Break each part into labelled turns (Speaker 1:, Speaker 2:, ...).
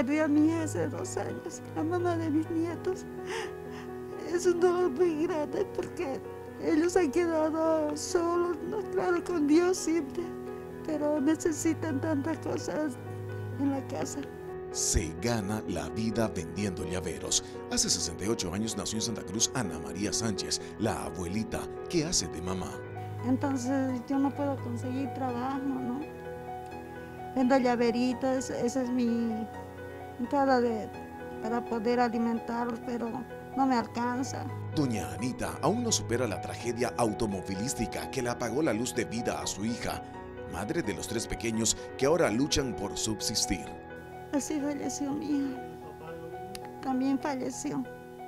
Speaker 1: perdí a mi hija hace 2 años, la mamá de mis nietos. Es un dolor muy grande porque ellos han quedado solos, ¿no? Claro, con Dios siempre, pero necesitan tantas cosas en la casa.
Speaker 2: Se gana la vida vendiendo llaveros. Hace 68 años nació en Santa Cruz Ana María Sánchez, la abuelita que hace de mamá.
Speaker 1: Entonces yo no puedo conseguir trabajo, ¿no? Vendo llaveritos, esa es mi entrada para poder alimentarlos, pero no me alcanza.
Speaker 2: Doña Anita aún no supera la tragedia automovilística que le apagó la luz de vida a su hija, madre de los 3 pequeños que ahora luchan por subsistir.
Speaker 1: Así falleció mi hija. También falleció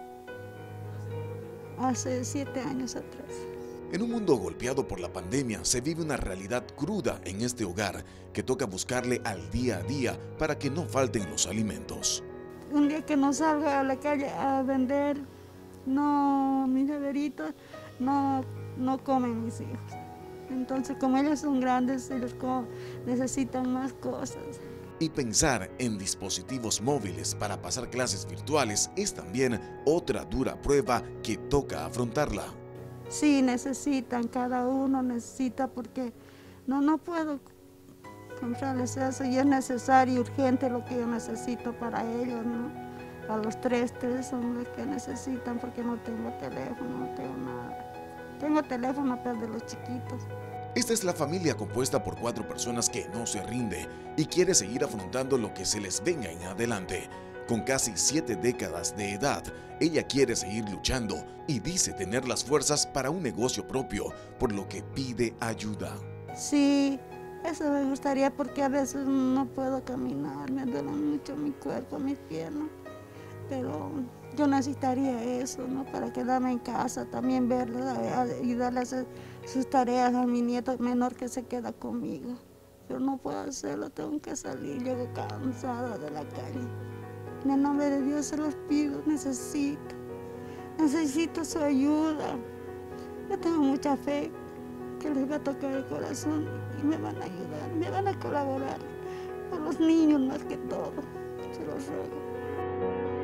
Speaker 1: hace 7 años atrás.
Speaker 2: En un mundo golpeado por la pandemia se vive una realidad cruda en este hogar que toca buscarle al día a día para que no falten los alimentos.
Speaker 1: Un día que no salga a la calle a vender, no, mis llaveritos, no comen mis hijos. Entonces, como ellos son grandes, ellos necesitan más cosas.
Speaker 2: Y pensar en dispositivos móviles para pasar clases virtuales es también otra dura prueba que toca afrontarla.
Speaker 1: Sí, necesitan, cada uno necesita, porque no puedo comprarles eso, y es necesario, urgente lo que yo necesito para ellos, ¿no? A los tres son los que necesitan, porque no tengo teléfono, no tengo nada. Tengo teléfono, pero de los chiquitos.
Speaker 2: Esta es la familia compuesta por 4 personas que no se rinde y quiere seguir afrontando lo que se les venga en adelante. Con casi 7 décadas de edad, ella quiere seguir luchando y dice tener las fuerzas para un negocio propio, por lo que pide ayuda.
Speaker 1: Sí, eso me gustaría, porque a veces no puedo caminar, me duele mucho mi cuerpo, mis piernas, pero yo necesitaría eso, ¿no? Para quedarme en casa, también verlos, ayudarle a hacer sus tareas a mi nieto menor que se queda conmigo. Pero no puedo hacerlo, tengo que salir, llego cansada de la calle. En el nombre de Dios se los pido, necesito su ayuda. Yo tengo mucha fe que les va a tocar el corazón y me van a ayudar, me van a colaborar, por los niños más que todo, se los ruego.